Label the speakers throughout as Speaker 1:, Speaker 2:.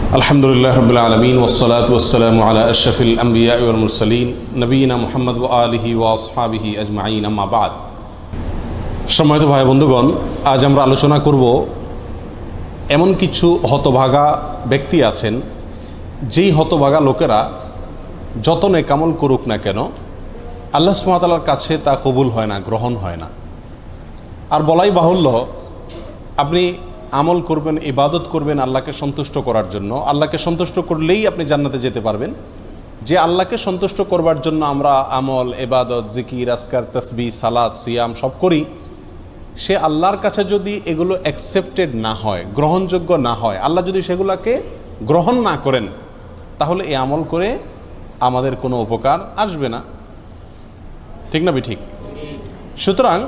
Speaker 1: আলহামদুলিল্লাহ রাব্বিল আলামিন ওয়াসসালাতু ওয়াসসালামু আলা আশরাফিল আমবিয়া ওয়াল মুরসালিন নবিয়িনা মুহাম্মদ ওয়া আলিহি ওয়া আসহাবিহি আজমাইন আম্মা বাদ। সম্মানিত ভাই বন্ধুগণ, আজ আমরা আলোচনা করব এমন কিছু হতভাগা ব্যক্তি আছেন যেই হতভাগা লোকেরা যত নেক আমল করুক না কেন আল্লাহ সুবহানাহু ওয়া তাআলার কাছে তা কবুল হয় না, গ্রহণ হয় না। আর বলাই বাহুল্য, আপনি আমল করবেন, ইবাদত করবেন আল্লাহকে সন্তুষ্ট করার জন্য। আল্লাহকে সন্তুষ্ট করলেই আপনি জান্নাতে যেতে পারবেন। যে আল্লাহকে সন্তুষ্ট করবার জন্য আমরা আমল, ইবাদত, জিকির, আজকার, তাসবিহ, সালাত, সিয়াম সব করি, সে আল্লাহর কাছে যদি এগুলো অ্যাকসেপ্টেড না হয়, গ্রহণযোগ্য না হয়, আল্লাহ যদি সেগুলোকে গ্রহণ না করেন, তাহলে এই আমল করে আমাদের কোনো উপকার আসবে না। ঠিক না ঠিক? সুতরাং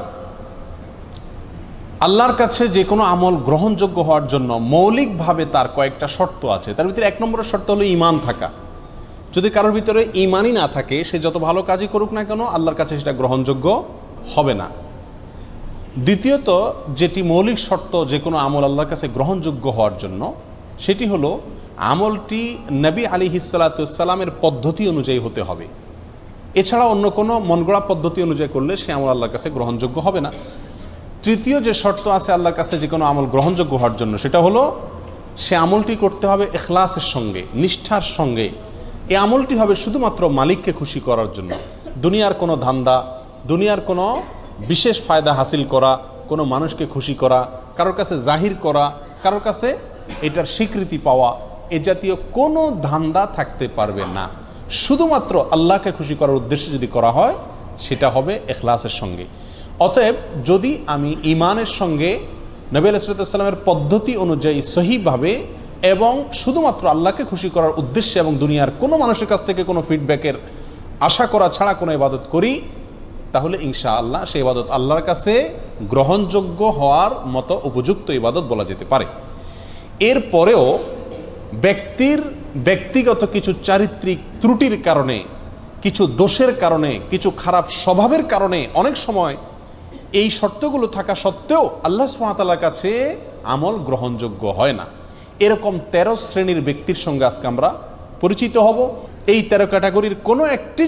Speaker 1: আল্লাহর কাছে যে কোনো আমল গ্রহণযোগ্য হওয়ার জন্য মৌলিকভাবে তার কয়েকটা শর্ত আছে। তার ভিতরে 1 নম্বরের শর্ত হলো ঈমান থাকা। যদি কারোর ভিতরে ঈমানই না থাকে, সে যত ভালো কাজই করুক না কেন আল্লাহর কাছে সেটা গ্রহণযোগ্য হবে না। দ্বিতীয়ত, যেটি মৌলিক শর্ত যে কোনো আমল আল্লাহর কাছে গ্রহণযোগ্য হওয়ার জন্য, সেটি হলো আমলটি নবী আলাইহিস সালাতু ওয়াস সালামের পদ্ধতি অনুযায়ী হতে হবে। এছাড়া অন্য কোনো মনগড়া পদ্ধতি অনুযায়ী করলে সে আমল আল্লাহর কাছে গ্রহণযোগ্য হবে না। তৃতীয় যে শর্ত আছে আল্লাহর কাছে যে কোনো আমল গ্রহণযোগ্য হওয়ার জন্য, সেটা হলো সে আমলটি করতে হবে ইখলাসের সঙ্গে, নিষ্ঠার সঙ্গে। এই আমলটি হবে শুধুমাত্র মালিককে খুশি করার জন্য। দুনিয়ার কোনো ধান্দা, দুনিয়ার কোনো বিশেষ ফায়দা হাসিল করা, কোনো মানুষকে খুশি করা, কারোর কাছে জাহির করা, কারোর কাছে এটার স্বীকৃতি পাওয়া, এ জাতীয় কোনো ধান্দা থাকতে পারবে না। শুধুমাত্র আল্লাহকে খুশি করার উদ্দেশ্যে যদি করা হয়, সেটা হবে ইখলাসের সঙ্গে। অতএব যদি আমি ঈমানের সঙ্গে নবী আলাইহিস সালামের পদ্ধতি অনুযায়ী সহিভাবে এবং শুধুমাত্র আল্লাহকে খুশি করার উদ্দেশ্যে এবং দুনিয়ার কোনো মানুষের কাছ থেকে কোনো ফিডব্যাকের আশা করা ছাড়া কোনো ইবাদত করি, তাহলে ইনশাআল্লাহ সেই ইবাদত আল্লাহর কাছে গ্রহণযোগ্য হওয়ার মতো উপযুক্ত ইবাদত বলা যেতে পারে। এরপরেও ব্যক্তির ব্যক্তিগত কিছু চারিত্রিক ত্রুটির কারণে, কিছু দোষের কারণে, কিছু খারাপ স্বভাবের কারণে অনেক সময় এই শর্তগুলো থাকা সত্ত্বেও আল্লাহ সুবহানাহু ওয়া তাআলার কাছে আমল গ্রহণযোগ্য হয় না। এরকম 13 শ্রেণীর ব্যক্তির সঙ্গে আজকে আমরা পরিচিত হব। এই 13 ক্যাটাগরির কোনো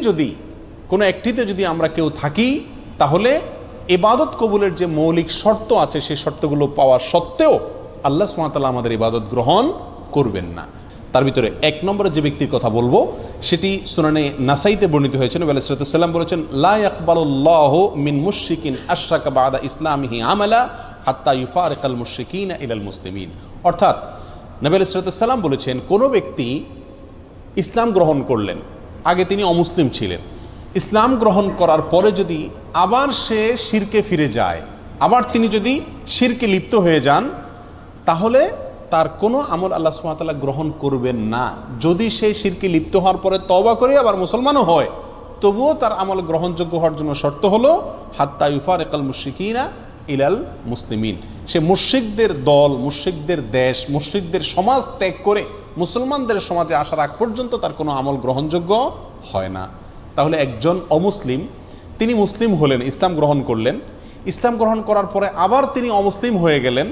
Speaker 1: একটিতে যদি আমরা কেউ থাকি, তাহলে ইবাদত কবুলের যে মৌলিক শর্ত আছে সেই শর্তগুলো পাওয়া সত্ত্বেও আল্লাহ সুবহানাহু ওয়া তাআলা আমাদের ইবাদত গ্রহণ করবেন না। তার ভিতরে 1 নম্বরে যে ব্যক্তির কথা বলবো, সেটি সুনানে নাসাইতে বর্ণিত হয়েছে। নবী আলাইহিস সালাম বলেছেন, লা ইয়াকবালুল্লাহু মিন মুশরিকিন আশরাকা বা'দা ইসলামিহি আমালা হাত্তা ইউফারিকাল মুশরিকিনা ইলাল মুসলিমিন। অর্থাৎ নবী আলাইহিস সালাম বলেছেন, কোনো ব্যক্তি ইসলাম গ্রহণ করলেন, আগে তিনি অমুসলিম ছিলেন, ইসলাম গ্রহণ করার পরে যদি আবার সে শিরকে ফিরে যায়, আবার তিনি যদি শিরকে লিপ্ত হয়ে যান, তাহলে তার কোনো আমল আল্লাহ সুবহানাহু ওয়া তাআলা গ্রহণ করবেন না। যদি সে শিরকে লিপ্ত হওয়ার পরে তওবা করে আবার মুসলমানও হয়, তবুও তার আমল গ্রহণযোগ্য হওয়ার জন্য শর্ত হলো হাত্তা ইউফারিকাল মুশরিকিনা ইলাল মুসলিমিন। সে মুশরিকদের দল, মুশরিকদের দেশ, মুশরিকদের সমাজ ত্যাগ করে মুসলমানদের সমাজে আসার আগ পর্যন্ত তার কোনো আমল গ্রহণযোগ্য হয় না। তাহলে একজন অমুসলিম, তিনি মুসলিম হলেন, ইসলাম গ্রহণ করলেন, ইসলাম গ্রহণ করার পরে আবার তিনি অমুসলিম হয়ে গেলেন,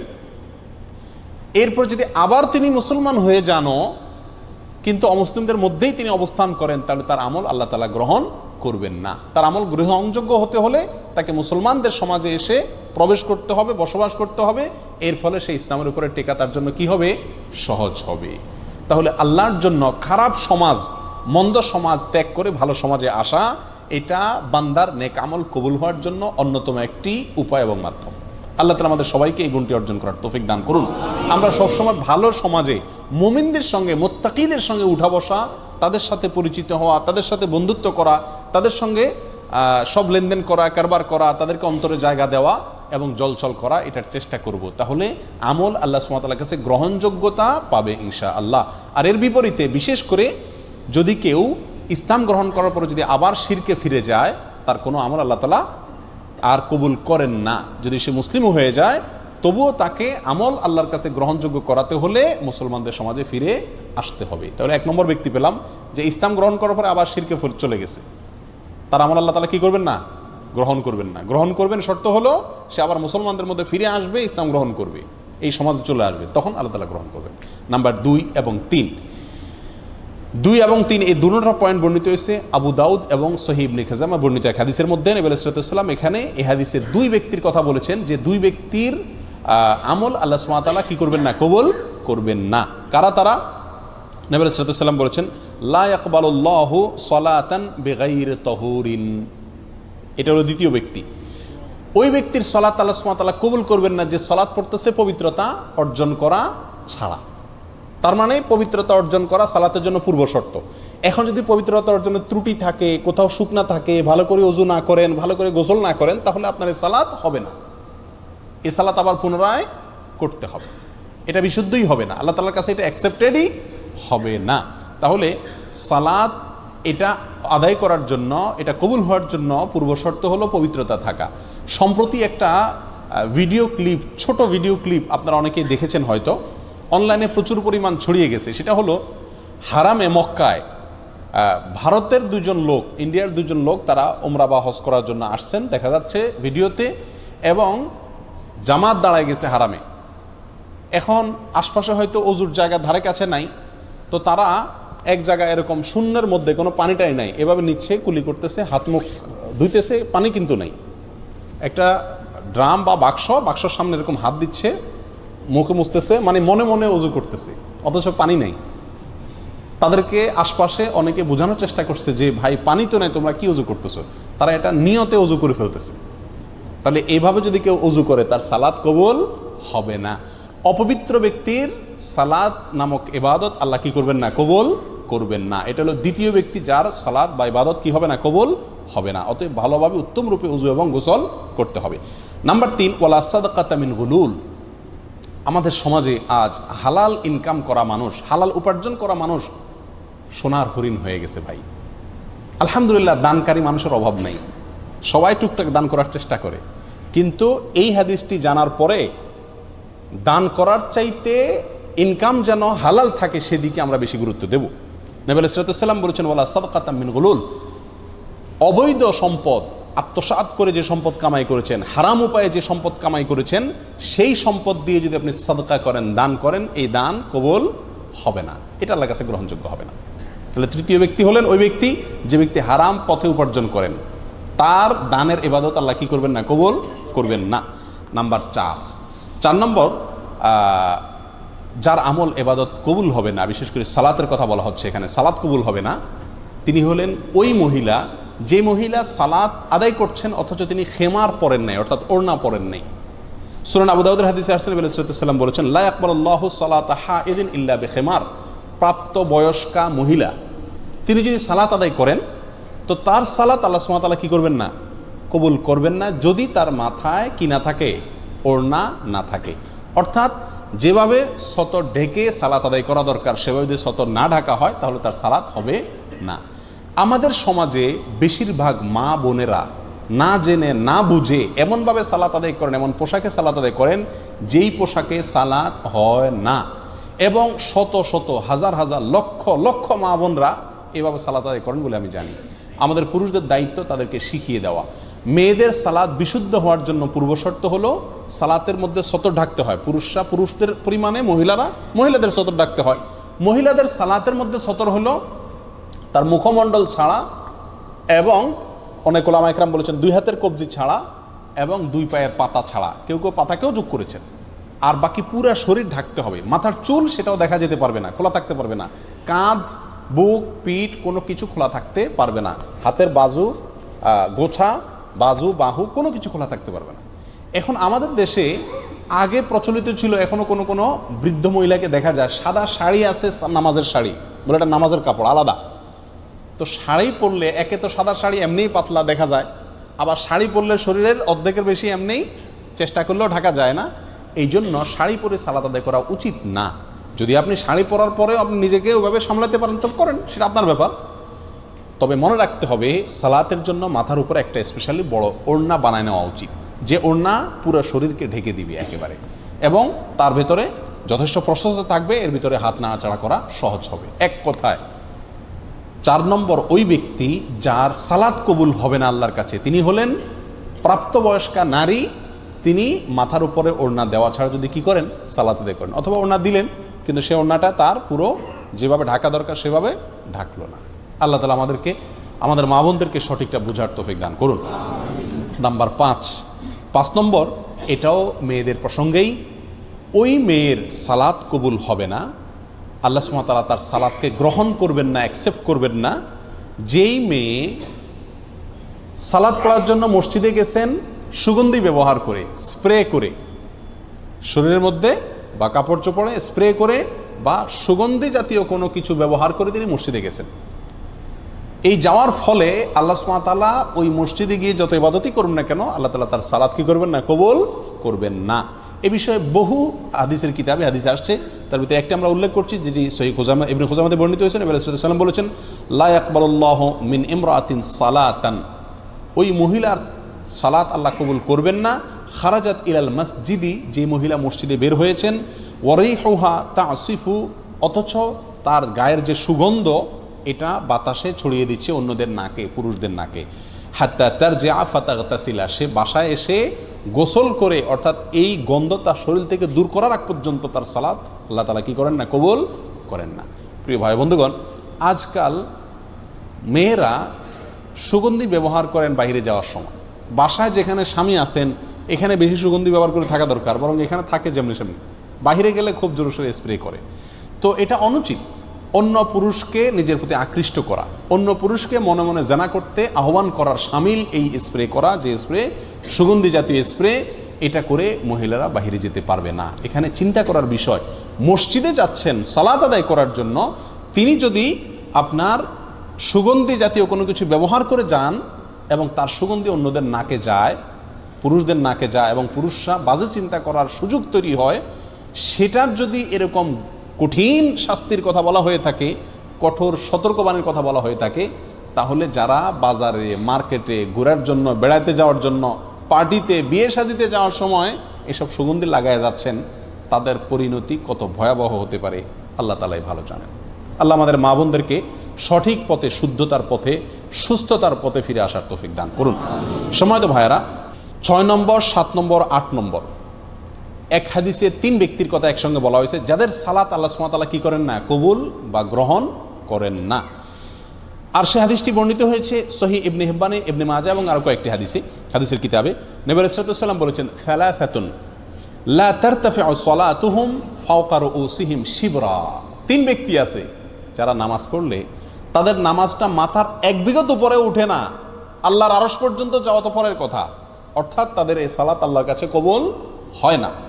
Speaker 1: এরপর যদি আবার তিনি মুসলমান হয়ে যানও কিন্তু অমুসলিমদের মধ্যেই তিনি অবস্থান করেন, তাহলে তার আমল আল্লাহ তাআলা গ্রহণ করবেন না। তার আমল গ্রহণযোগ্য হতে হলে তাকে মুসলমানদের সমাজে এসে প্রবেশ করতে হবে, বসবাস করতে হবে। এর ফলে সেই ইসলামের উপরে টেকা তার জন্য কি হবে? সহজ হবে। তাহলে আল্লাহর জন্য খারাপ সমাজ, মন্দ সমাজ ত্যাগ করে ভালো সমাজে আসা, এটা বান্দার নেক আমল কবুল হওয়ার জন্য অন্যতম একটি উপায় এবং মাধ্যম। আল্লাহ তাআলা আমাদের সবাইকে এই গুণটি অর্জন করার তৌফিক দান করুন। আমরা সবসময় ভালো সমাজে মুমিনদের সঙ্গে, মুত্তাকিদের সঙ্গে উঠা বসা, তাদের সাথে পরিচিত হওয়া, তাদের সাথে বন্ধুত্ব করা, তাদের সঙ্গে সব লেনদেন করা, কারবার করা, তাদেরকে অন্তরে জায়গা দেওয়া এবং জলছল করা, এটার চেষ্টা করব। তাহলে আমল আল্লাহ সুবহানাহু ওয়া তাআলার কাছে গ্রহণযোগ্যতা পাবে ইনশাআল্লাহ। আর এর বিপরীতে বিশেষ করে যদি কেউ ইসলাম গ্রহণ করার পরে যদি আবার শিরকে ফিরে যায়, তার কোনো আমল আল্লাহ তাআলা আর কবুল করেন না। যদি সে মুসলিমও হয়ে যায়, তবুও তাকে আমল আল্লাহর কাছে গ্রহণযোগ্য করাতে হলে মুসলমানদের সমাজে ফিরে আসতে হবে। তাহলে 1 নম্বর ব্যক্তি পেলাম যে ইসলাম গ্রহণ করার পরে আবার শিরকে চলে গেছে, তার আমল আল্লাহ তাআলা কি করবেন না? গ্রহণ করবেন না। গ্রহণ করবেন শর্ত হলো সে আবার মুসলমানদের মধ্যে ফিরে আসবে, ইসলাম গ্রহণ করবে। এই সমাজে চলে আসবে, তখন আল্লাহ তাআলা গ্রহণ করবেন। নাম্বার 2 এবং 3, 2 এবং 3 এই দুটো পয়েন্ট বর্ণিত হয়েছে আবু দাউদ এবং সহিহ ইবনে খাজামা বর্ণিত এক হাদিসের মধ্যে। নবী আলাইহিস সালাম এখানে এই হাদিসে 2 ব্যক্তির কথা বলেছেন, যে 2 ব্যক্তির আমল আল্লাহ সুবহানাহু ওয়া তাআলা কি করবেন না, কবুল করবেন না। কারা তারা? নবী আলাইহিস সালাম বলেছেন, লা ইয়াকবালুল্লাহু সালাতান বিগাইরি তাহুরিন। এটা হলো দ্বিতীয় ব্যক্তি। ওই ব্যক্তির সালাত আল্লাহ সুবহানাহু ওয়া তাআলা কবুল করবেন না যে সালাত পড়তেছে পবিত্রতা অর্জন করা ছাড়া। তার মানে পবিত্রতা অর্জন করা সালাতের জন্য পূর্ব শর্ত। এখন যদি পবিত্রতা অর্জনের ত্রুটি থাকে, কোথাও শুকনা থাকে, ভালো করে ওযু না করেন, ভালো করে গোসল না করেন, তাহলে আপনার এই সালাত হবে না। এই সালাত আবার পুনরায় করতে হবে, এটা বিশুদ্ধই হবে না, আল্লাহ তাআলার কাছে এটা অ্যাকসেপ্টেডই হবে না। তাহলে সালাত এটা আদায় করার জন্য, এটা কবুল হওয়ার জন্য পূর্ব শর্ত হলো পবিত্রতা থাকা। সম্প্রতি একটা ভিডিও ক্লিপ, ছোট ভিডিও ক্লিপ আপনারা অনেকেই দেখেছেন হয়তো, অনলাইনে প্রচুর পরিমাণ ছড়িয়ে গেছে। সেটা হলো হারামে মক্কায় ভারতের 2 জন লোক, ইন্ডিয়ার 2 জন লোক, তারা উমরা বা হজ করার জন্য আসছেন দেখা যাচ্ছে ভিডিওতে, এবং জামাত দাঁড়ায় গেছে হারামে। এখন আশপাশে হয়তো অজুর জায়গা ধারে কাছে নাই, তো তারা এক জায়গায় এরকম শূন্যের মধ্যে কোনো পানিটাই নাই, এভাবে নিচ্ছে, কুলি করতেছে, হাত মুখ ধুইতেছে, পানি কিন্তু নাই। একটা ড্রাম বা বাক্সর সামনে এরকম হাত দিচ্ছে, মুখে মুছতেছে, মানে মনে মনে অজু করতেছে, অথচ পানি নাই। তাদেরকে আশপাশে অনেকে বোঝানোর চেষ্টা করছে যে ভাই পানি তো নাই, তোমরা কি অজু করতেছো। তারা এটা নিয়তে অজু করে ফেলতেছে। তাহলে এইভাবে যদি কেউ অজু করে তার সালাত কবুল হবে না। অপবিত্র ব্যক্তির সালাত নামক ইবাদত আল্লাহ কি করবেন না, কবুল করবেন না। এটা হলো দ্বিতীয় ব্যক্তি যার সালাত বা ইবাদত কি হবে না, কবুল হবে না। অতএব ভালোভাবে উত্তম রূপে ওযু এবং গোসল করতে হবে। নাম্বার 3, ওয়ালা সাদাকাতা মিন গুলুল। আমাদের সমাজে আজ হালাল ইনকাম করা মানুষ, হালাল উপার্জন করা মানুষ সোনার হরিণ হয়ে গেছে ভাই। আলহামদুলিল্লাহ, দানকারী মানুষের অভাব নেই, সবাই টুকটাক দান করার চেষ্টা করে। কিন্তু এই হাদিসটি জানার পরে দান করার চাইতে ইনকাম যেন হালাল থাকে সেদিকে আমরা বেশি গুরুত্ব দেব। নবী আলাইহিস সালাম বলেছেন, ওয়ালা সাদাকাতা মিন গুলুল। অবৈধ সম্পদ আত্মসাৎ করে যে সম্পদ কামাই করেছেন, হারাম উপায়ে যে সম্পদ কামাই করেছেন, সেই সম্পদ দিয়ে যদি আপনি সাদকা করেন, দান করেন, এই দান কবুল হবে না, এটা আল্লাহর কাছে গ্রহণযোগ্য হবে না। তাহলে তৃতীয় ব্যক্তি হলেন ওই ব্যক্তি যে ব্যক্তি হারাম পথে উপার্জন করেন, তার দানের ইবাদত আল্লাহ কি করবেন না, কবুল করবেন না। নাম্বার 4 নম্বর, যার আমল ইবাদত কবুল হবে না, বিশেষ করে সালাতের কথা বলা হচ্ছে এখানে, সালাত কবুল হবে না, তিনি হলেন ওই মহিলা যে মহিলা সালাত আদায় করছেন অথচ তিনি খেমার পরেন নাই, অর্থাৎ ওড়না পরেন নাই। সুনান আবু দাউদের হাদিসে আসছে, নবী সাল্লাল্লাহু আলাইহি ওয়াসাল্লাম বলেছেন, লা ইয়াকবালুল্লাহু সালাতা হাইদিন ইল্লা বিখিমার। প্রাপ্ত বয়স্কা মহিলা তিনি যদি সালাত আদায় করেন তো তার সালাত আল্লাহ সুবহানাহু ওয়া তাআলা কি করবেন না, কবুল করবেন না, যদি তার মাথায় কি না থাকে, ওড়না না থাকে। অর্থাৎ যেভাবে সতর ঢেকে সালাত আদায় করা দরকার সেভাবে যদি সতর না ঢাকা হয় তাহলে তার সালাত হবে না। আমাদের সমাজে বেশিরভাগ মা বোনেরা না জেনে না বুঝে এমনভাবে সালাত আদায় করেন, এমন পোশাকে সালাত আদায় করেন যেই পোশাকে সালাত হয় না, এবং শত শত হাজার হাজার লক্ষ লক্ষ মা বোনরা এভাবে সালাত আদায় করেন বলে আমি জানি। আমাদের পুরুষদের দায়িত্ব তাদেরকে শিখিয়ে দেওয়া। মেয়েদের সালাত বিশুদ্ধ হওয়ার জন্য পূর্বশর্ত হলো সালাতের মধ্যে সতর ঢাকতে হয়। পুরুষরা পুরুষদের পরিমাণে, মহিলারা মহিলাদের সতর ঢাকতে হয়। মহিলাদের সালাতের মধ্যে সতর হলো তার মুখমণ্ডল ছাড়া, এবং অনেক ওলামা ইকরাম বলেছেন 2 হাতের কবজি ছাড়া এবং 2 পায়ের পাতা ছাড়া, কেউ কেউ পাতাকেও যোগ করেছেন। আর বাকি পুরা শরীর ঢাকতে হবে। মাথার চুল সেটাও দেখা যেতে পারবে না, খোলা থাকতে পারবে না। কাঁধ, বুক, পিঠ কোনো কিছু খোলা থাকতে পারবে না। হাতের বাজু, গোছা, বাজু, বাহু কোনো কিছু খোলা থাকতে পারবে না। এখন আমাদের দেশে আগে প্রচলিত ছিল, এখনও কোনো কোনো বৃদ্ধ মহিলাকে দেখা যায় সাদা শাড়ি আছে, নামাজের শাড়ি বলে, এটা নামাজের কাপড় আলাদা। তো শাড়ি পরলে, একে তো সাদা শাড়ি এমনিই পাতলা দেখা যায়, আবার শাড়ি পরলে শরীরের অর্ধেকের বেশি এমনিই চেষ্টা করলেও ঢাকা যায় না। এই জন্য শাড়ি পরে সালাত আদায় করা উচিত না। যদি আপনি শাড়ি পরার পরেও আপনি নিজেকে ওইভাবে সামলাতে পারেন তো করেন, সেটা আপনার ব্যাপার। তবে মনে রাখতে হবে সালাতের জন্য মাথার উপরে একটা স্পেশালি বড় ওড়না বানায় নেওয়া উচিত, যে ওড়না পুরো শরীরকে ঢেকে দিবে একেবারে, এবং তার ভেতরে যথেষ্ট প্রশস্ত থাকবে, এর ভিতরে হাত নাড়াচাড়া করা সহজ হবে। এক কথায় 4 নম্বর ওই ব্যক্তি যার সালাত কবুল হবে না আল্লাহর কাছে, তিনি হলেন প্রাপ্তবয়স্কা নারী তিনি মাথার উপরে ওড়না দেওয়া ছাড়া যদি কি করেন, সালাত আদায় করেন, অথবা ওড়না দিলেন কিন্তু সে ওড়নাটা তার পুরো যেভাবে ঢাকা দরকার সেভাবে ঢাকলো না। আল্লাহ তাআলা আমাদেরকে, আমাদের মা বোনদেরকে সঠিকটা বুঝার তৌফিক দান করুন। নাম্বার 5 নম্বর, এটাও মেয়েদের প্রসঙ্গেই, ওই মেয়ের সালাত কবুল হবে না, আল্লাহ সুবহানাহু ওয়া তাআলা তার সালাতকে গ্রহণ করবেন না, অ্যাকসেপ্ট করবেন না, যেই মেয়ে সালাত পড়ার জন্য মসজিদে গেছেন সুগন্ধি ব্যবহার করে, স্প্রে করে, শরীরের মধ্যে বা কাপড় চোপড়ে স্প্রে করে বা সুগন্ধি জাতীয় কোনো কিছু ব্যবহার করে তিনি মসজিদে গেছেন। এই যাওয়ার ফলে আল্লাহ সুবহানাহু ওয়া তাআলা ওই মসজিদে গিয়ে যত ইবাদতই করুন না কেন, আল্লাহ তাআলা তার সালাত কি করবেন না, কবুল করবেন না। এ বিষয়ে বহু হাদিসের কিতাবে হাদিস আসছে, তার ভিতরে একটা আমরা উল্লেখ করছি যেটি সহিহ খুজামা ইবনে খুজামাতে বর্ণিত হয়েছে। নবী সাল্লাল্লাহু আলাইহি ওয়াসাল্লাম বলেছেন, লা ইয়াকবালুল্লাহু মিন ইমরাতিন সালাতান, ওই মহিলার সালাত আল্লাহ কবুল করবেন না, খারাজাত ইলাল মসজিদি, যে মহিলা মসজিদে বের হয়েছেন, ওয়ারিহুহা তাসিফু, অথচ তার গায়ের যে সুগন্ধ এটা বাতাসে ছড়িয়ে দিচ্ছে অন্যদের নাকে, পুরুষদের নাকে, হাত্তা তারজিআ ফাতাগতাসিলা, সে বাসায় এসে গোসল করে, অর্থাৎ এই গন্ধ তার শরীর থেকে দূর করার আগ পর্যন্ত তার সালাত আল্লাহ তাআলা কি করেন না, কবুল করেন না। প্রিয় ভাই বন্ধুগণ, আজকাল মেয়েরা সুগন্ধি ব্যবহার করেন বাইরে যাওয়ার সময়, বাসায় যেখানে স্বামী আছেন এখানে বেশি সুগন্ধি ব্যবহার করে থাকা দরকার, বরং এখানে থাকে যেমনি সেমনি, বাইরে গেলে খুব জোরসোরে স্প্রে করে। তো এটা অনুচিত। অন্য পুরুষকে নিজের প্রতি আকৃষ্ট করা, অন্য পুরুষকে মনে মনে জানা করতে আহ্বান করার শামিল এই স্প্রে করা, যে স্প্রে সুগন্ধি জাতীয় স্প্রে, এটা করে মহিলারা বাইরে যেতে পারবে না। এখানে চিন্তা করার বিষয়, মসজিদে যাচ্ছেন সালাত আদায় করার জন্য, তিনি যদি আপনার সুগন্ধি জাতীয় কোনো কিছু ব্যবহার করে যান এবং তার সুগন্ধি অন্যদের নাকে যায়, পুরুষদের নাকে যায়, এবং পুরুষরা বাজে চিন্তা করার সুযোগ তৈরি হয়, সেটার যদি এরকম কঠিন শাস্তির কথা বলা হয়ে থাকে, কঠোর সতর্কবাণীর কথা বলা হয়ে থাকে, তাহলে যারা বাজারে, মার্কেটে ঘোরার জন্য, বেড়াতে যাওয়ার জন্য, পার্টিতে, বিয়ে শাদিতে যাওয়ার সময় এসব সুগন্ধি লাগায় যাচ্ছেন, তাদের পরিণতি কত ভয়াবহ হতে পারে আল্লাহ তাআলাই ভালো জানেন। আল্লাহ আমাদের মা বোনদেরকে সঠিক পথে, শুদ্ধতার পথে, সুস্থতার পথে ফিরে আসার তৌফিক দান করুন। সময়ত ভাইয়েরা, 6 নম্বর, 7 নম্বর, 8 নম্বর, এক হাদিসে 3 ব্যক্তির কথা একসঙ্গে বলা হয়েছে যাদের সালাত আল্লাহ সুবহানাহু ওয়া তাআলা কি করেন না, কবুল বা গ্রহণ করেন না। আর সে হাদিসটি বর্ণিত হয়েছে সহিহ ইবনে হিব্বানে, ইবনে মাজাহ এবং আরও কয়েকটি হাদিসের কিতাবে। নবী আলাইহিস সালাতু ওয়াস সালাম বলেছেন, সালাসাতুন লা তারতাফিউ সালাতুহুম ফাওকা রুউসিহিম শিবরা, 3 ব্যক্তি আছে যারা নামাজ পড়লে তাদের নামাজটা মাথার 1 বিঘত উপরে উঠে না, আল্লাহর আরশ পর্যন্ত যাওয়া তো পরের কথা, অর্থাৎ তাদের এই সালাত আল্লাহর কাছে কবুল হয় না।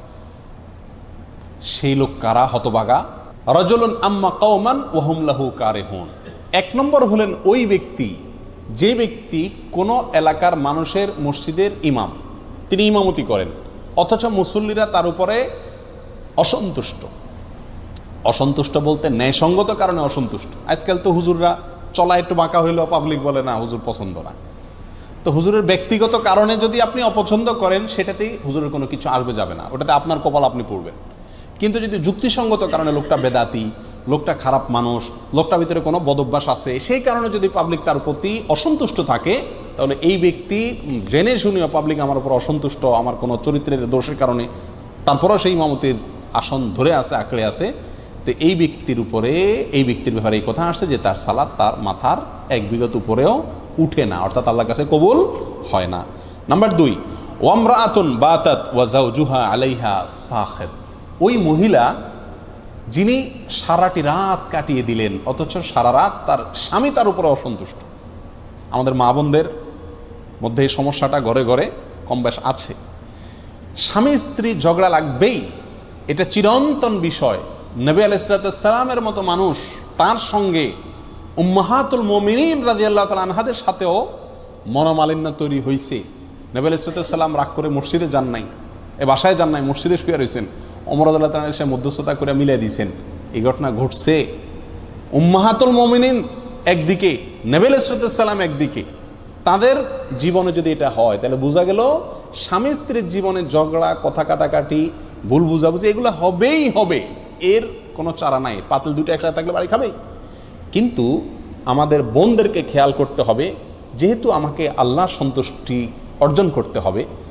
Speaker 1: সেই লোক কারা? হতভাগা। রাজুলুন আম্মা কওমান ওয়া হুম লাহু কারিহুন, 1 নম্বর হলেন ওই ব্যক্তি, যে ব্যক্তি কোনো এলাকার মানুষের মসজিদের ইমাম, তিনি ইমামতি করেন, অথচ মুসল্লিরা তার উপরে অসন্তুষ্ট। অসন্তুষ্ট বলতে ন্যায়সঙ্গত কারণে অসন্তুষ্ট। আজকাল তো হুজুররা চলা একটু বাঁকা হইলেও পাবলিক বলে না, হুজুর পছন্দ না। তো হুজুরের ব্যক্তিগত কারণে যদি আপনি অপছন্দ করেন, সেটাতেই হুজুরের কোনো কিছু আসবে যাবে না, ওটাতে আপনার কপাল আপনি পড়বেন। কিন্তু যদি যুক্তিসঙ্গত কারণে লোকটা বেদাতি, লোকটা খারাপ মানুষ, লোকটার ভিতরে কোনো বদভ্যাস আছে, সেই কারণে যদি পাবলিক তার প্রতি অসন্তুষ্ট থাকে, তাহলে এই ব্যক্তি জেনে শুনেও পাবলিক আমার উপর অসন্তুষ্ট, আমার কোনো চরিত্রের দোষের কারণে, তারপরেও সেই ইমামতির আসন ধরে আছে, আঁকড়ে আছে, তো এই ব্যক্তির উপরে, এই ব্যক্তির ব্যাপারে এই কথা আসছে যে তার সালাত তার মাথার 1 বিঘত উপরেও উঠে না, অর্থাৎ আল্লাহর কাছে কবুল হয় না। নাম্বার 2, ওয়ামরাআতুন বাতাত ওয়া যাওজুহা আলাইহা সাখিত, ওই মহিলা যিনি সারাটি রাত কাটিয়ে দিলেন অথচ সারা রাত তার স্বামী তার উপরে অসন্তুষ্ট। আমাদের মা বোনদের মধ্যে এই সমস্যাটা ঘরে ঘরে কম বেশ আছে। স্বামী স্ত্রী ঝগড়া লাগবেই, এটা চিরন্তন বিষয়। নবী আলাইহিস সালামের মতো মানুষ, তার সঙ্গে উম্মাহাতুল মুমিনিন রাদিয়াল্লাহু তাআলা আনহাদের সাথেও মনোমালিন্য তৈরি হয়েছে। নবী আলাইহিস সালাম রাগ করে মসজিদে যান নাই, বাসায় যান নাই, মসজিদে শুয়ে রয়েছেন, ওমর রাদিয়াল্লাহু তাআলা এসে মধ্যস্থতা করে মিলিয়ে দিয়েছেন। এই ঘটনা ঘটছে। উম্মাহাতুল মুমিনিন একদিকে, নবী আলাইহিস সালাম একদিকে, তাদের জীবনে যদি এটা হয় তাহলে বোঝা গেল স্বামী স্ত্রীর জীবনে ঝগড়া, কথা কাটাকাটি, ভুল বুঝাবুঝি এগুলো হবেই হবে, এর কোনো চারা নাই। পাতিল দুটো একসাথে থাকলে বাড়ি খাবেই। কিন্তু আমাদের বোনদেরকে খেয়াল করতে হবে, যেহেতু আমাকে আল্লাহর সন্তুষ্টি অর্জন করতে হবে,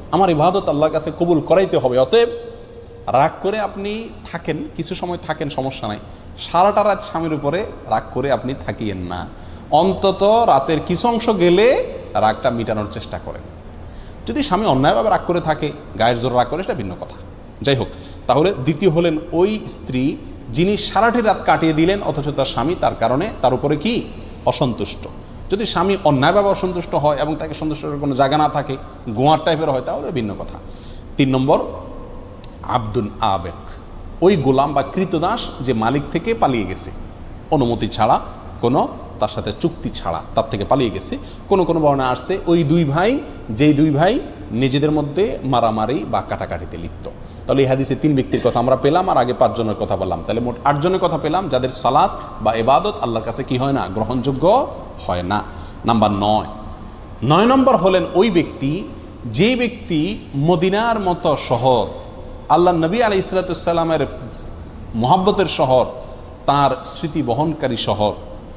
Speaker 1: আমার ইবাদত আল্লাহর কাছে কবুল করাইতে হবে। অতএব রাগ করে আপনি থাকেন, কিছু সময় থাকেন, সমস্যা নাই, সারাটা রাত স্বামীর উপরে রাগ করে আপনি থাকিয়েন না। অন্তত রাতের কিছু অংশ গেলে রাগটা মিটানোর চেষ্টা করেন। যদি স্বামী অন্যায়ভাবে রাগ করে থাকে, গায়ের জোর রাগ করে, সেটা ভিন্ন কথা। যাই হোক, তাহলে দ্বিতীয় হলেন ওই স্ত্রী যিনি সারাটি রাত কাটিয়ে দিলেন অথচ তার স্বামী তার কারণে তার উপরে কি অসন্তুষ্ট। যদি স্বামী অন্যায়ভাবে অসন্তুষ্ট হয় এবং তাকে সন্তুষ্ট করার কোনো জায়গা না থাকে, গোয়ার টাইপের হয়, তাহলে ভিন্ন কথা। 3 নম্বর, আব্দুন আবেক, ওই গোলাম বা কৃতদাস যে মালিক থেকে পালিয়ে গেছে অনুমতি ছাড়া, কোনো তার সাথে চুক্তি ছাড়া তার থেকে পালিয়ে গেছে। কোনো কোনো বর্ণনা আসছে ওই দুই ভাই, যেই দুই ভাই নিজেদের মধ্যে মারামারি বা কাটাকাটিতে লিপ্ত। তাহলে এই হাদিসে 3 ব্যক্তির কথা আমরা পেলাম, আর আগে 5 জনের কথা বললাম, তাহলে মোট 8 জনের কথা পেলাম যাদের সালাত বা ইবাদত আল্লাহর কাছে কি হয় না, গ্রহণযোগ্য হয় না। নাম্বার 9 নম্বর হলেন ওই ব্যক্তি, যে ব্যক্তি মদিনার মতো শহর, আল্লাহ নবী আলাইহিস সালামের মহব্বতের শহর, তার স্মৃতি বহনকারী শহর,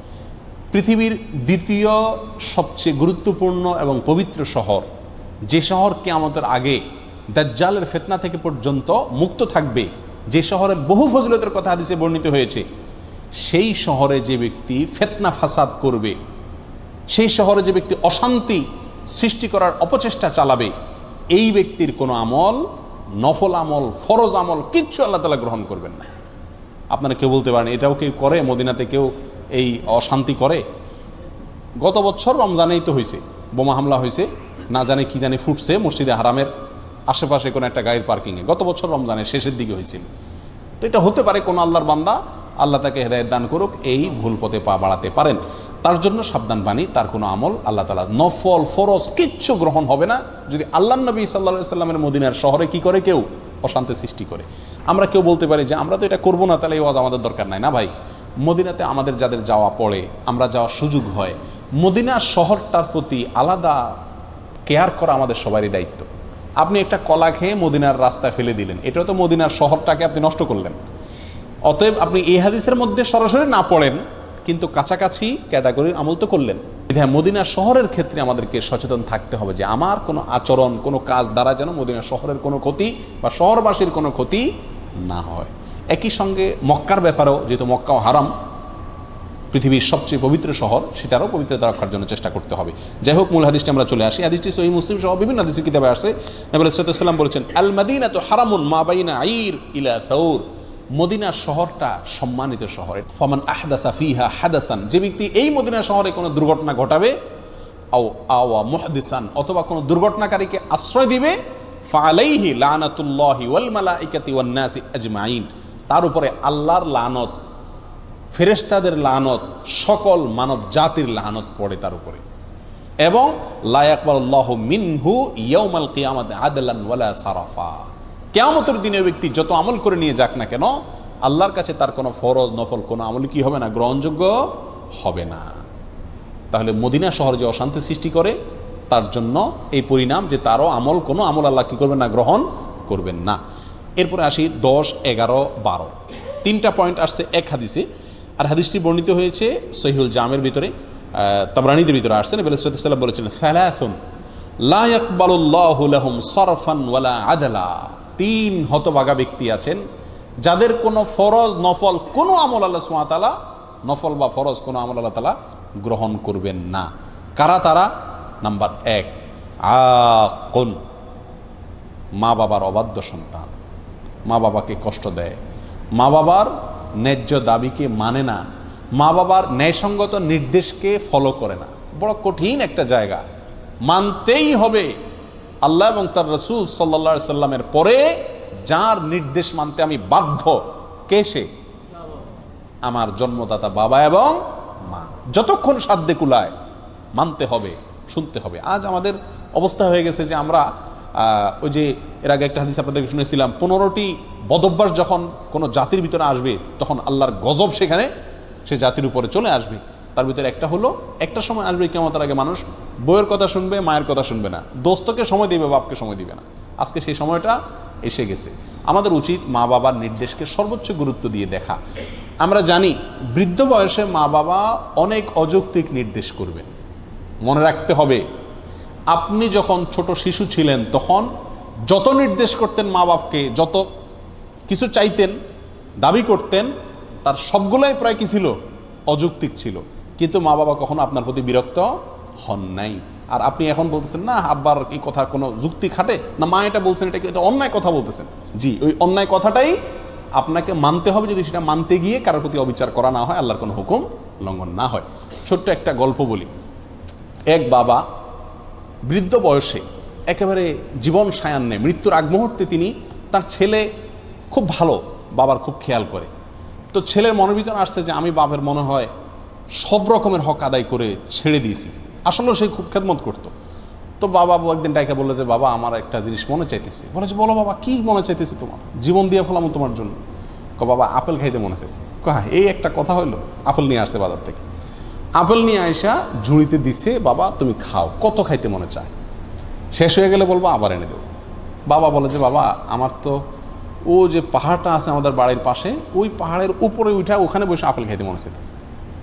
Speaker 1: পৃথিবীর দ্বিতীয় সবচেয়ে গুরুত্বপূর্ণ এবং পবিত্র শহর, যে শহর কিয়ামতের আগে দাজ্জালের ফিতনা থেকে পর্যন্ত মুক্ত থাকবে, যে শহরের বহু ফজিলতের কথা হাদিসে বর্ণিত হয়েছে, সেই শহরে যে ব্যক্তি ফিতনা ফাসাদ করবে, সেই শহরে যে ব্যক্তি অশান্তি সৃষ্টি করার অপচেষ্টা চালাবে, এই ব্যক্তির কোনো আমল, নফল আমল, ফরজ আমল কিচ্ছু আল্লাহ তাআলা গ্রহণ করবেন না। আপনারা কেউ বলতে পারেন এটাও কেউ করে, মদিনাতে কেউ এই অশান্তি করে? গত বছর রমজানেই তো হয়েছে, বোমা হামলা হয়েছে, না জানে কি জানি ফুটছে মসজিদে হারামের আশেপাশে কোনো একটা গাড়ির পার্কিংয়ে, গত বছর রমজানের শেষের দিকে হয়েছিল। তো এটা হতে পারে কোনো আল্লাহর বান্দা, আল্লাহ তাকে হেদায়েত দান করুক, এই ভুল পথে পা বাড়াতে পারেন। তার জন্য সাবধান বাণী, তার কোনো আমল আল্লাহ তাআলা নফল ফরজ কিচ্ছু গ্রহণ হবে না যদি আল্লাহ নবী সাল্লাল্লাহু আলাইহি সাল্লামের মদিনার শহরে কি করে, কেউ অশান্তি সৃষ্টি করে। আমরা কেউ বলতে পারি যে আমরা তো এটা করবো না, তাহলে এই ওয়াজ আমাদের দরকার নাই। না ভাই, মদিনাতে আমাদের যাদের যাওয়া পড়ে, আমরা যাওয়ার সুযোগ হয়, মদিনার শহরটার প্রতি আলাদা কেয়ার করা আমাদের সবারই দায়িত্ব। আপনি একটা কলা খেয়ে মদিনার রাস্তায় ফেলে দিলেন, এটাও তো মদিনার শহরটাকে আপনি নষ্ট করলেন। অতএব আপনি এই হাদিসের মধ্যে সরাসরি না পড়েন, কিন্তু কাছাকাছি ক্যাটাগরির আমল তো করলেন। মদিনা শহরের ক্ষেত্রে আমাদেরকে সচেতন থাকতে হবে যে আমার কোনো আচরণ, কোনো কাজ দ্বারা যেন মদিনা শহরের কোনো ক্ষতি বা শহরবাসীর কোনো ক্ষতি না হয়। একই সঙ্গে মক্কার ব্যাপারেও, যেহেতু মক্কাও হারাম, পৃথিবীর সবচেয়ে পবিত্র শহর, সেটারও পবিত্রতা রক্ষার জন্য চেষ্টা করতে হবে। যাই হোক, মূল হাদিসটি আমরা চলে আসি। হাদিসটি সহিহ মুসলিম সহ বিভিন্ন হাদিসের কিতাবে আসছে। নবী সাল্লাল্লাহু আলাইহি ওয়াসাল্লাম বলেছেন, আল মাদিনাতু হারামুন মা বাইনা আইর ইলা সাউর, মদিনা শহরটা সম্মানিত শহর। ফামান আহদাসা ফিহা হাদাসান, যে ব্যক্তি এই মদিনা শহরে কোনো দুর্ঘটনা ঘটাবে, আওয়া মুহদিসান, অথবা কোনো দুর্ঘটনাকারীকে আশ্রয় দিবে, ফাআলাইহি লানাতুল্লাহি ওয়াল মালাইকাতি ওয়ান নাসি আজমাইন, তার উপরে আল্লাহর লানত, ফেরেশতাদের লানত, সকল মানব জাতির লানত পড়ে তার উপরে। এবং লা ইয়াকবালুল্লাহু মিনহু ইয়াউমাল কিয়ামাতি আদলান ওয়ালা সারাফা, কিয়ামতের দিনে ওই ব্যক্তি যত আমল করে নিয়ে যাক না কেন, আল্লাহর কাছে তার কোনো ফরজ নফল কোনো আমল কি হবে না, গ্রহণযোগ্য হবে না। তাহলে মদিনা শহরে যে অশান্তি সৃষ্টি করে, তার জন্য এই পরিণাম যে তারও আমল, কোনো আমল আল্লাহ কি করবেন না, গ্রহণ করবেন না। এরপরে আসি 10, 11, 12, 3টা পয়েন্ট আসছে এক হাদিসে। আর হাদিসটি বর্ণিত হয়েছে সহিহুল জামের ভিতরে, তাবরানীদের ভিতরে আসছে। নবী সাল্লাল্লাহু আলাইহি ওয়াসাল্লাম বলেছেন, সালাসুন লা ইয়াকবালুল্লাহু লাহুম সারফান ওয়ালা আদলা, 3 হতভাগা ব্যক্তি আছেন যাদের কোনো ফরজ নফল কোনো আমল আল্লাহ সুবহানাহু ওয়া তাআলা, নফল বা ফরজ কোনো আমল আল্লাহ তাআলা গ্রহণ করবেন না। কারা তারা? নাম্বার 1, আকুন, মা বাবার অবাধ্য সন্তান, মা বাবাকে কষ্ট দেয়, মা বাবার ন্যায্য দাবিকে মানে না, মা বাবার ন্যায়সঙ্গত নির্দেশকে ফলো করে না। বড় কঠিন একটা জায়গা, মানতেই হবে আল্লাহ এবং তার রাসূল সাল্লাল্লাহু আলাইহি সাল্লামের পরে যার নির্দেশ মানতে আমি বাধ্য, কে সে? আমার জন্মদাতা বাবা এবং মা। যতক্ষণ সাধ্যে কুলায় মানতে হবে, শুনতে হবে। আজ আমাদের অবস্থা হয়ে গেছে যে আমরা ওই যে এর আগে একটা হাদিস আপনাদেরকে শুনেছিলাম, 15টি বদভ্যাস যখন কোনো জাতির ভিতরে আসবে, তখন আল্লাহর গজব সেখানে সে জাতির উপরে চলে আসবে। তার ভিতরে একটা হলো, একটা সময় আসবে কিয়ামতের আগে মানুষ বউয়ের কথা শুনবে, মায়ের কথা শুনবে না, দোস্তকে সময় দিবে, বাপকে সময় দিবে না। আজকে সেই সময়টা এসে গেছে। আমাদের উচিত মা বাবার নির্দেশকে সর্বোচ্চ গুরুত্ব দিয়ে দেখা। আমরা জানি বৃদ্ধ বয়সে মা বাবা অনেক অযৌক্তিক নির্দেশ করবেন। মনে রাখতে হবে আপনি যখন ছোট শিশু ছিলেন তখন যত নির্দেশ করতেন মা বাপকে, যত কিছু চাইতেন, দাবি করতেন, তার সবগুলোই প্রায় কি ছিল? অযৌক্তিক ছিল। কিন্তু মা বাবা কখনো আপনার প্রতি বিরক্ত হন নাই। আর আপনি এখন বলতেছেন না আব্বার এই কথার কোনো যুক্তি খাটে না, মা এটা বলছেন, এটা অন্যায় কথা বলতেছেন। জি, ওই অন্যায় কথাটাই আপনাকে মানতে হবে, যদি সেটা মানতে গিয়ে কারোর প্রতি অবিচার করা না হয়, আল্লাহর কোনো হুকুম লঙ্ঘন না হয়। ছোট্ট একটা গল্প বলি। এক বাবা বৃদ্ধ বয়সে একেবারে জীবন সায়ান্নে মৃত্যুর আগ মুহূর্তে তিনি, তার ছেলে খুব ভালো, বাবার খুব খেয়াল করে। তো ছেলের মনের ভিতরে আসছে যে আমি বাবার মনে হয় সব রকমের হক আদায় করে ছেড়ে দিয়েছি। আসলে সে খুব খেদমত করতো। তো বাবা একদিন ডাইকা বললো যে বাবা আমার একটা জিনিস মনে চাইতেছে। বলে যে বলো বাবা, কি মনে চাইতেছে তোমার? জীবন দিয়ে ফেলাম তোমার জন্য। বাবা আপেল খাইতে মনে চাইছে। হ্যাঁ, এই একটা কথা হইলো। আপেল নিয়ে আসছে বাজার থেকে। আপেল নিয়ে আইসা ঝুড়িতে দিচ্ছে, বাবা তুমি খাও, কত খাইতে মনে চায়, শেষ হয়ে গেলে বলবো আবার এনে দেবো। বাবা বলে যে বাবা আমার তো ও যে পাহাড়টা আছে আমাদের বাড়ির পাশে, ওই পাহাড়ের উপরে উঠা ওখানে বসে আপেল খাইতে মনে চাইতেছে।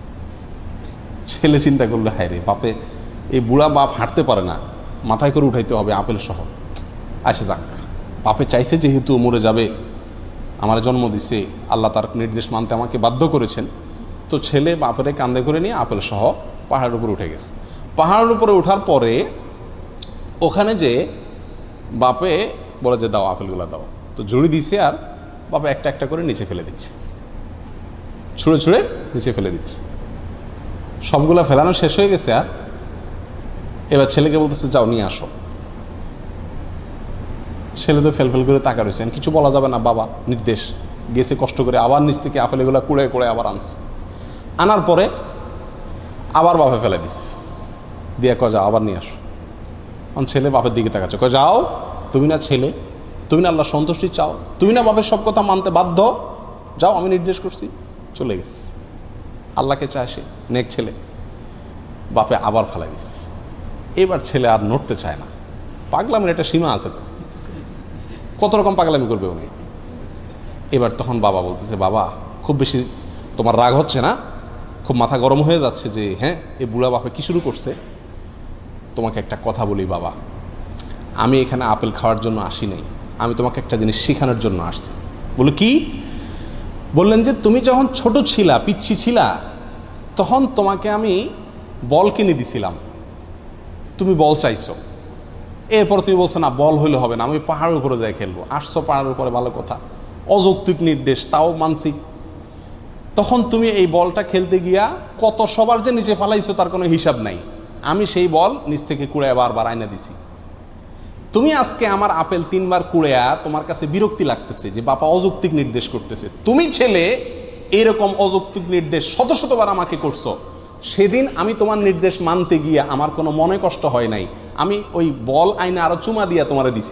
Speaker 1: ছেলে চিন্তা করলো, হায় রে বাপে, এই বুড়া বাপ হাঁটতে পারে না, মাথায় করে উঠাইতে হবে আপেল সহ। আচ্ছা যাক, বাপে চাইছে যেহেতু মরে যাবে, আমার জন্ম দিছে, আল্লাহ তার নির্দেশ মানতে আমাকে বাধ্য করেছেন। তো ছেলে বাপেরে কান্দে করে নিয়ে আপেল সহ পাহাড়ের উপরে উঠে গেছে। পাহাড়ের উপরে ওঠার পরে ওখানে যে বাপে বলে যে দাও আপেলগুলো দাও, তো ঝুড়ি দিছে আর বাপে একটা একটা করে নিচে ফেলে দিচ্ছে, ছুঁড়ে ছুঁড়ে নিচে ফেলে দিচ্ছে। সবগুলা ফেলানো শেষ হয়ে গেছে। আর এবার ছেলেকে বলতেছে যাও নিয়ে আসো। ছেলে তো ফেল করে তাকা রয়েছে, কিছু বলা যাবে না, বাবা নির্দেশ গেছে, কষ্ট করে আবার নিচ থেকে আপেলগুলো কুড়ে কুড়ে আবার আনছে। আনার পরে আবার বাপে ফেলে দিস দিয়ে কয় যাও আবার নিয়ে আসো। ছেলে বাপের দিকে তাকাচ্ছে, কয় যাও, তুমি না ছেলে, তুমি না আল্লাহ সন্তুষ্টি চাও, তুমি না বাপের সব কথা মানতে বাধ্য, যাও আমি নির্দেশ করছি। চলে গেছে, আল্লাহকে চায় সে, নেক ছেলে। বাপে আবার ফেলে দিস। এবার ছেলে আর নড়তে চায় না। পাগলামের একটা সীমা আছে তো, কত রকম পাগলামি করবে উনি। এবার তখন বাবা বলতেছে, বাবা খুব বেশি তোমার রাগ হচ্ছে না? খুব মাথা গরম হয়ে যাচ্ছে যে হ্যাঁ এই বুড়া বাপে কি শুরু করছে? তোমাকে একটা কথা বলি বাবা, আমি এখানে আপেল খাওয়ার জন্য আসি নাই, আমি তোমাকে একটা জিনিস শেখানোর জন্য আসছি। বলো কি? বললেন যে তুমি যখন ছোট ছিলা, পিচ্ছি ছিলা, তখন তোমাকে আমি বল কিনে দিছিলাম, তুমি বল চাইছো। এরপর তুমি বলছো না বল হইলে হবে না, আমি পাহাড়ের উপরে যাই খেলবো। আসছো পাহাড়ের উপরে, ভালো কথা, অযৌক্তিক নির্দেশ, তাও মানছি। তখন তুমি এই বলটা খেলতে গিয়া কত সবার যে নিচে ফালাইছো তার কোনো হিসাব নাই। আমি সেই বল নিচ থেকে কুড়ে বারবার আয়না দিছি। তুমি আজকে আমার আপেল 3 বার কুড়েয়া তোমার কাছে বিরক্তি লাগতেছে যে বাবা অযৌক্তিক নির্দেশ করতেছে। তুমি ছেলে এইরকম অযৌক্তিক নির্দেশ শত শতবার আমাকে করছো। সেদিন আমি তোমার নির্দেশ মানতে গিয়া আমার কোনো মনে কষ্ট হয় নাই, আমি ওই বল আইনা আরো চুমা দিয়া তোমারে দিছি।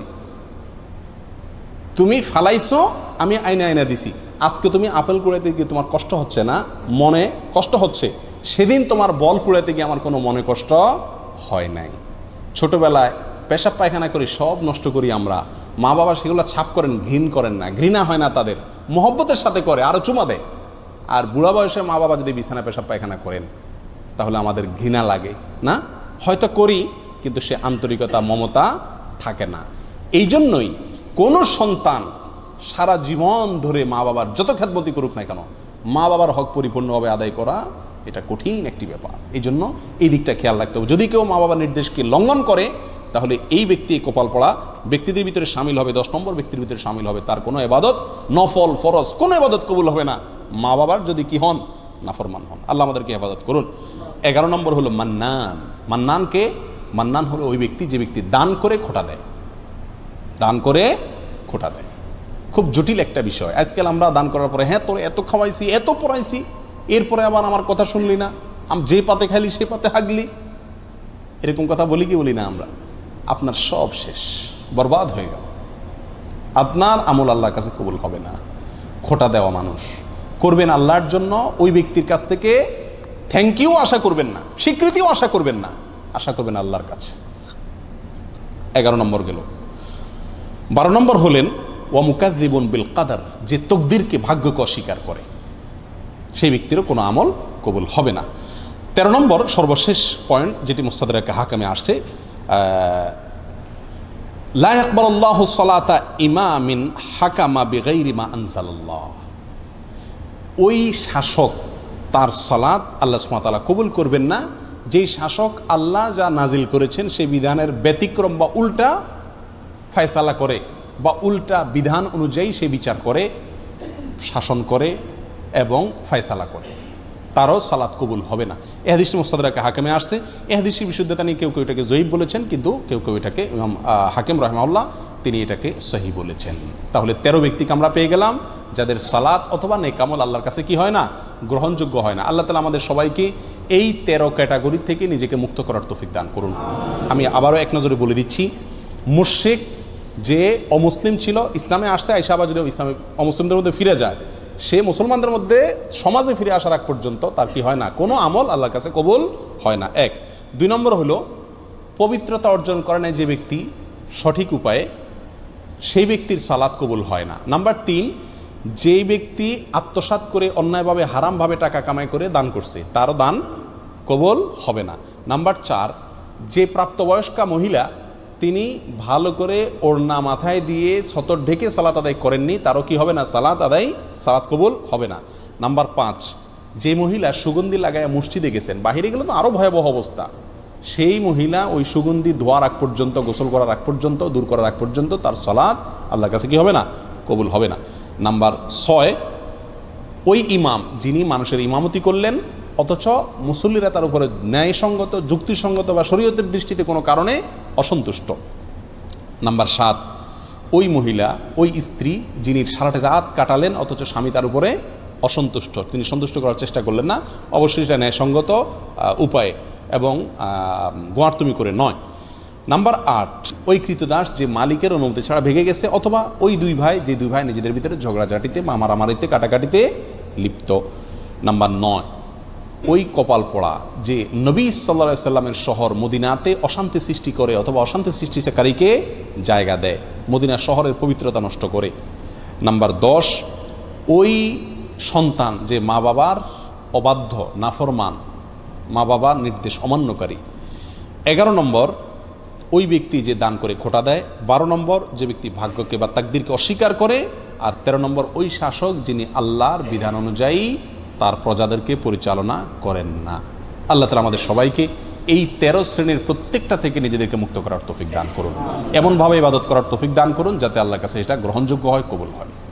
Speaker 1: তুমি ফালাইছো, আমি আয়না দিছি। আজকে তুমি আপেল কুড়াইতে গিয়ে তোমার কষ্ট হচ্ছে না, মনে কষ্ট হচ্ছে। সেদিন তোমার বল কুড়াইতে গিয়ে আমার কোনো মনে কষ্ট হয় নাই। ছোটবেলায় পেশাব পায়খানা করি, সব নষ্ট করি আমরা, মা বাবা সেগুলো ছাপ করেন, করেন না, ঘৃণা হয় না তাদের, মহব্বতের সাথে করে, আরো চুমা দেয়। আর বুড়া বয়সে মা বাবা যদি বিছানা পেশাব পায়খানা করেন তাহলে আমাদের ঘৃণা লাগে না? হয়তো করি, কিন্তু সে আন্তরিকতা মমতা থাকে না। এই জন্যই কোনো সন্তান সারা জীবন ধরে মা বাবার যত খেদমতি করুক না কেন, মা বাবার হক পরিপূর্ণভাবে আদায় করা এটা কঠিন একটি ব্যাপার। এই জন্য এই দিকটা খেয়াল রাখতে হবে। যদি কেউ মা বাবার নির্দেশকে লঙ্ঘন করে তাহলে এই ব্যক্তি কপাল পড়া ব্যক্তিদের ভিতরে সামিল হবে, 10 নম্বর ব্যক্তির ভিতরে সামিল হবে। তার কোনো ইবাদত, নফল ফরজ কোনো ইবাদত কবুল হবে না মা বাবার যদি কি হন, নাফরমান হন। আল্লাহ আমাদেরকে হেফাজত করুন। 11 নম্বর হলো মান্নান। মান্নানকে, মান্নান হলো ওই ব্যক্তি যে ব্যক্তি দান করে খোটা দেয়। দান করে খোটা দেয় খুব জটিল একটা বিষয়। আজকাল আমরা দান করার পরে হ্যাঁ তোর এত খাওয়াইছি, এত পড়াইছি, এরপরে আবার আমার কথা শুনলি না, আমি যে পাতে খাইলি সে পাতে হাগলি, এরকম কথা বলি কি বলি না আমরা? আপনার সব শেষ, বরবাদ হয়ে গেল। আপনার আমল আল্লাহর কাছে কবুল হবে না। খোটা দেওয়া মানুষ করবেন আল্লাহর জন্য, ওই ব্যক্তির কাছ থেকে থ্যাংক ইউ আশা করবেন না, স্বীকৃতিও আশা করবেন না, আশা করবেন আল্লাহর কাছে। 11 নম্বর গেল। 12 নম্বর হলেন ওয়া মুকাযযিবুন বিল কাদার, যে তকদিরকে, ভাগ্যকে অস্বীকার করে, সেই ব্যক্তিরও কোনো আমল কবুল হবে না। 13 নম্বর সর্বশেষ পয়েন্ট যেটি মুস্তাদরাকে হাকামে আসছে, লা ইয়াকবালুল্লাহু সালাতা ইমামিন হাকামা বিগাইরি মা আনজালাল্লাহ, ওই শাসক তার সালাত আল্লাহ সুবহানাহু ওয়া তাআলা কবুল করবেন না যেই শাসক আল্লাহ যা নাজিল করেছেন সেই বিধানের ব্যতিক্রম বা উল্টা ফয়সালা করে বা উল্টা বিধান অনুযায়ী সে বিচার করে, শাসন করে এবং ফয়সালা করে, তারও সালাত কবুল হবে না। এ হাদিসটি মুস্তাদরাকে হাকিমে আসছে। এ হাদিসটির বিশুদ্ধতা নিয়ে কেউ কেউ এটাকে জয়ীফ বলেছেন, কিন্তু কেউ কেউ এটাকে ইমাম হাকিম রাহিমাহুল্লাহ তিনি এটাকে সহি বলেছেন। তাহলে 13 ব্যক্তিকে আমরা পেয়ে গেলাম যাদের সালাত অথবা নেক আমল আল্লাহর কাছে কি হয় না, গ্রহণযোগ্য হয় না। আল্লাহ তাআলা আমাদের সবাইকে এই 13 ক্যাটাগরি থেকে নিজেকে মুক্ত করার তৌফিক দান করুন। আমি আবারও এক নজরে বলে দিচ্ছি, মুশরিক যে অমুসলিম ছিল, ইসলামে আসছে, আইসা আবার যদি ইসলামে অমুসলিমদের মধ্যে ফিরে যায়, সে মুসলমানদের মধ্যে সমাজে ফিরে আসার আগ পর্যন্ত তার কি হয় না, কোনো আমল আল্লাহর কাছে কবুল হয় না। 1। 2 নম্বর হলো পবিত্রতা অর্জন করে না যে ব্যক্তি সঠিক উপায়ে, সেই ব্যক্তির সালাত কবুল হয় না। নাম্বার 3, যেই ব্যক্তি আত্মসাৎ করে অন্যায়ভাবে হারামভাবে টাকা কামাই করে দান করছে, তারও দান কবুল হবে না। নাম্বার 4, যে প্রাপ্তবয়স্কা মহিলা তিনি ভালো করে ওড়না মাথায় দিয়ে ছতর ঢেকে সালাত আদায় করেননি, তারও কি হবে না, সালাত কবুল হবে না। নাম্বার 5, যে মহিলা সুগন্ধি লাগায় মসজিদে গেছেন, বাহিরে গেলে তো আরও ভয়াবহ অবস্থা, সেই মহিলা ওই সুগন্ধি ধোয়ার আগ পর্যন্ত, গোসল করার আগ পর্যন্ত, দূর করার আগ পর্যন্ত তার সালাত আল্লাহর কাছে কি হবে না, কবুল হবে না। নাম্বার 6, ওই ইমাম যিনি মানুষের ইমামতি করলেন অথচ মুসল্লিরা তার উপরে ন্যায়সঙ্গত, যুক্তিসঙ্গত বা শরীয়তের দৃষ্টিতে কোনো কারণে অসন্তুষ্ট। নাম্বার 7, ওই মহিলা, ওই স্ত্রী যিনি সারাটা রাত কাটালেন অথচ স্বামী তার উপরে অসন্তুষ্ট, তিনি সন্তুষ্ট করার চেষ্টা করলেন না, অবশ্যই সেটা ন্যায়সঙ্গত উপায়ে এবং গোয়ার্তুমি করে নয়। নাম্বার 8, ওই কৃতদাস যে মালিকের অনুমতি ছাড়া ভেঙে গেছে, অথবা ওই দুই ভাই নিজেদের ভিতরে ঝগড়াঝাটিতে, মারামারিতে, কাটাকাটিতে লিপ্ত। নাম্বার 9, ওই কপাল পড়া যে নবী সাল্লাল্লাহু আলাইহি সাল্লামের শহর মদিনাতে অশান্তি সৃষ্টি করে অথবা অশান্তি সৃষ্টিকারীকে জায়গা দেয়, মদিনা শহরের পবিত্রতা নষ্ট করে। নাম্বার 10, ওই সন্তান যে মা বাবার অবাধ্য, নাফরমান, মা বাবার নির্দেশ অমান্যকারী। 11 নম্বর, ওই ব্যক্তি যে দান করে খোটা দেয়। 12 নম্বর, যে ব্যক্তি ভাগ্যকে বা তাকদীরকে অস্বীকার করে। আর 13 নম্বর, ওই শাসক যিনি আল্লাহর বিধান অনুযায়ী তার প্রজাদেরকে পরিচালনা করেন না। আল্লাহ তাআলা আমাদের সবাইকে এই 13 শ্রেণীর প্রত্যেকটা থেকে নিজেদেরকে মুক্ত করার তৌফিক দান করুন, এমনভাবে ইবাদত করার তৌফিক দান করুন যাতে আল্লাহর কাছে এটা গ্রহণযোগ্য হয়, কবুল হয়।